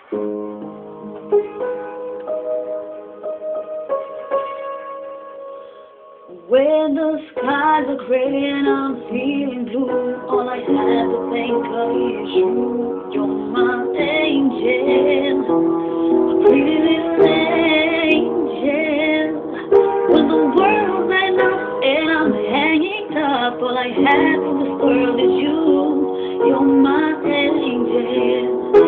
When the skies are gray and I'm feeling blue, all I have to think of is you. You're my angel, a pretty little angel. When the world's enough and I'm hanging up, all I have in this world is you. You're my angel.